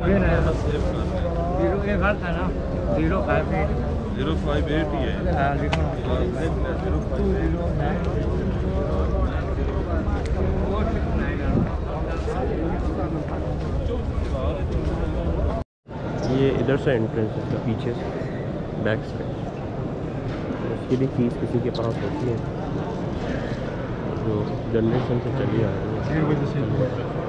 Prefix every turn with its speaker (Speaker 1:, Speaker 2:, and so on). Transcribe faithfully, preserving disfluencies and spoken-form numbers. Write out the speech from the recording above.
Speaker 1: था ना zero five eight
Speaker 2: zero five eight ही है।
Speaker 3: ये इधर से एंट्रेंस है, इसका पीछे से बैक से। उसकी भी फीस किसी के पास होती है जो जनरेशन से चली आ रही है।